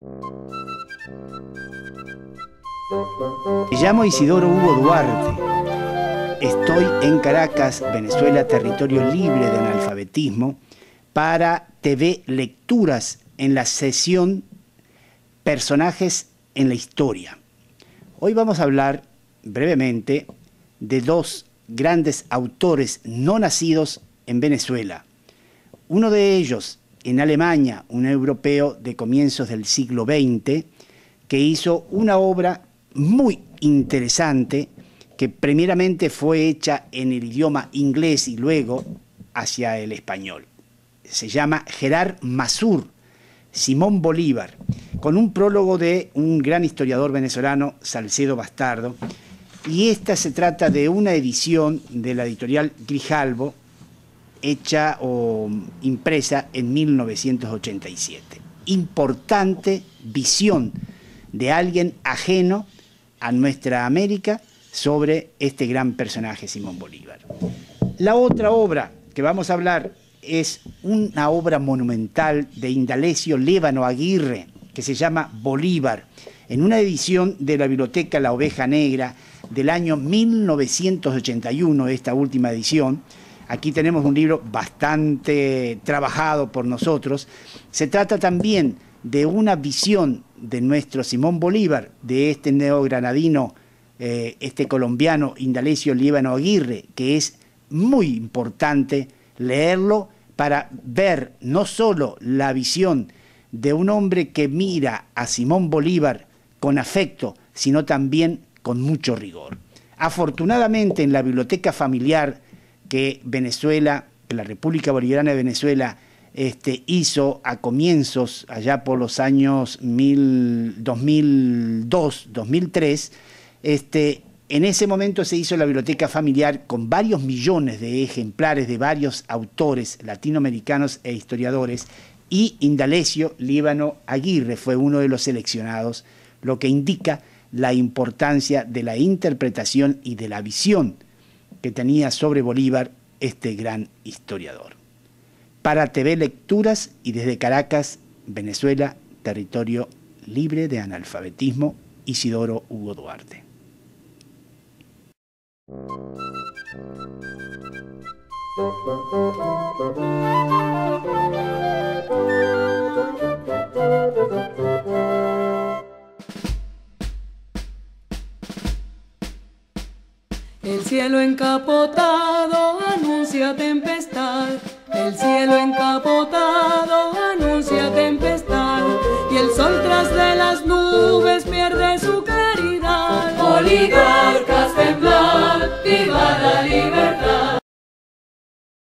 Me llamo Isidoro Hugo Duarte. Estoy en Caracas, Venezuela, territorio libre de analfabetismo, para TV Lecturas en la sesión Personajes en la Historia. Hoy vamos a hablar brevemente de dos grandes autores no nacidos en Venezuela. Uno de ellos en Alemania, un europeo de comienzos del siglo XX, que hizo una obra muy interesante que primeramente fue hecha en el idioma inglés y luego hacia el español. Se llama Gerard Masur, Simón Bolívar, con un prólogo de un gran historiador venezolano, Salcedo Bastardo, y esta se trata de una edición de la editorial Grijalbo, hecha o impresa en 1987. Importante visión de alguien ajeno a nuestra América sobre este gran personaje, Simón Bolívar. La otra obra que vamos a hablar es una obra monumental de Indalecio Lévano Aguirre, que se llama Bolívar, en una edición de la Biblioteca La Oveja Negra del año 1981, esta última edición. Aquí tenemos un libro bastante trabajado por nosotros. Se trata también de una visión de nuestro Simón Bolívar, de este neogranadino, este colombiano Indalecio Lévano Aguirre, que es muy importante leerlo para ver no solo la visión de un hombre que mira a Simón Bolívar con afecto, sino también con mucho rigor. Afortunadamente, en la biblioteca familiar que Venezuela, que la República Bolivariana de Venezuela hizo a comienzos, allá por los años 2002, 2003, en ese momento se hizo la biblioteca familiar con varios millones de ejemplares de varios autores latinoamericanos e historiadores, y Indalecio Lévano Aguirre fue uno de los seleccionados, lo que indica la importancia de la interpretación y de la visión que tenía sobre Bolívar este gran historiador. Para TV Lecturas y desde Caracas, Venezuela, territorio libre de analfabetismo, Isidoro Hugo Duarte. El cielo encapotado anuncia tempestad, el cielo encapotado anuncia tempestad, y el sol tras de las nubes pierde su claridad. Oligarcas, temblad, viva la libertad.